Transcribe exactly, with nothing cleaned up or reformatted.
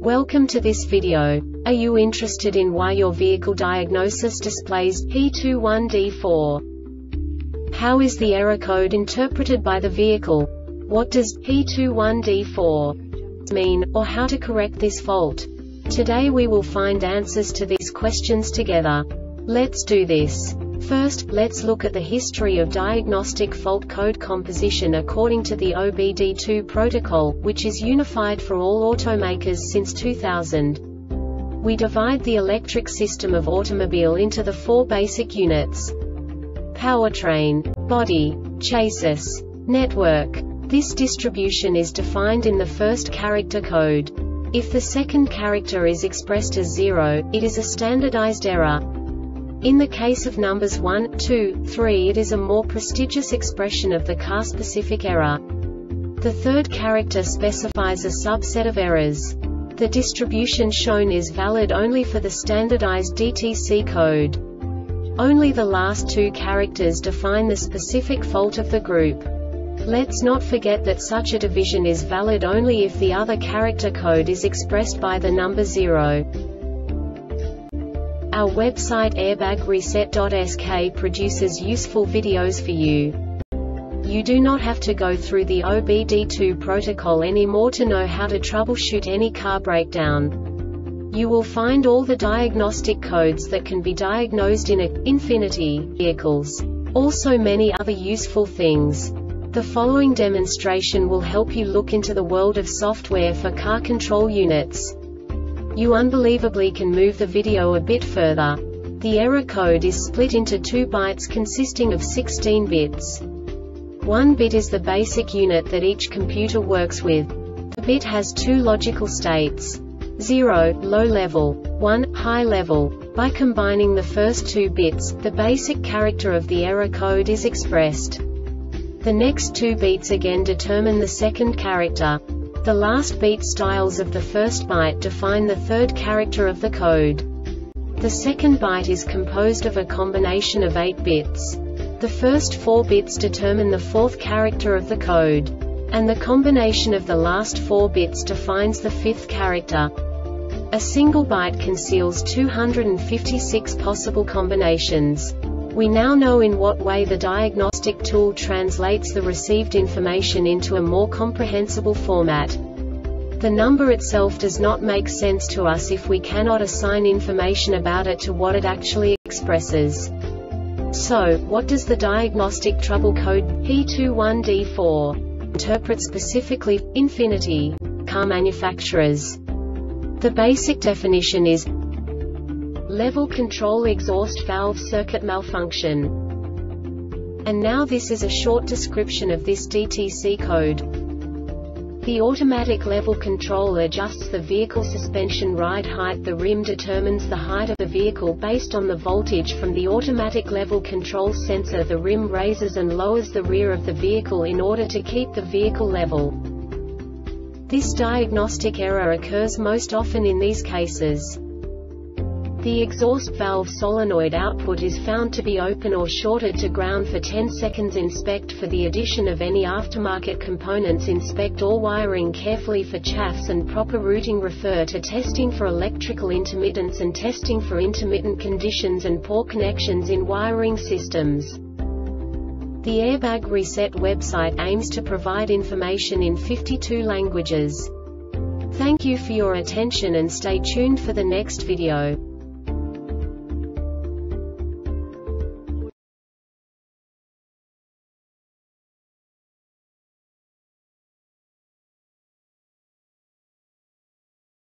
Welcome to this video. Are you interested in why your vehicle diagnosis displays P two one D four? How is the error code interpreted by the vehicle? What does P two one D four mean, or how to correct this fault? Today we will find answers to these questions together. Let's do this. First, let's look at the history of diagnostic fault code composition according to the O B D two protocol, which is unified for all automakers since two thousand. We divide the electric system of automobile into the four basic units: powertrain, body, chassis, network. This distribution is defined in the first character code. If the second character is expressed as zero, it is a standardized error. In the case of numbers one, two, three, it is a more prestigious expression of the car-specific error. The third character specifies a subset of errors. The distribution shown is valid only for the standardized D T C code. Only the last two characters define the specific fault of the group. Let's not forget that such a division is valid only if the other character code is expressed by the number zero. Our website airbag reset dot S K produces useful videos for you. You do not have to go through the O B D two protocol anymore to know how to troubleshoot any car breakdown. You will find all the diagnostic codes that can be diagnosed in a Infiniti vehicles. Also many other useful things. The following demonstration will help you look into the world of software for car control units. You unbelievably can move the video a bit further. The error code is split into two bytes consisting of sixteen bits. One bit is the basic unit that each computer works with. The bit has two logical states: zero, low level, one, high level. By combining the first two bits, the basic character of the error code is expressed. The next two beats again determine the second character. The last beat styles of the first byte define the third character of the code. The second byte is composed of a combination of eight bits. The first four bits determine the fourth character of the code. And the combination of the last four bits defines the fifth character. A single byte conceals two hundred fifty-six possible combinations. We now know in what way the diagnostic tool translates the received information into a more comprehensible format. The number itself does not make sense to us if we cannot assign information about it to what it actually expresses. So, what does the diagnostic trouble code P two one D four interpret specifically for Infiniti car manufacturers? The basic definition is level control exhaust valve circuit malfunction. And now this is a short description of this D T C code. The automatic level control adjusts the vehicle suspension ride height. The rim determines the height of the vehicle based on the voltage from the automatic level control sensor. The rim raises and lowers the rear of the vehicle in order to keep the vehicle level. This diagnostic error occurs most often in these cases. The exhaust valve solenoid output is found to be open or shorted to ground for ten seconds. Inspect for the addition of any aftermarket components. Inspect all wiring carefully for chaffs and proper routing. Refer to testing for electrical intermittence and testing for intermittent conditions and poor connections in wiring systems. The Airbag Reset website aims to provide information in fifty-two languages. Thank you for your attention and stay tuned for the next video.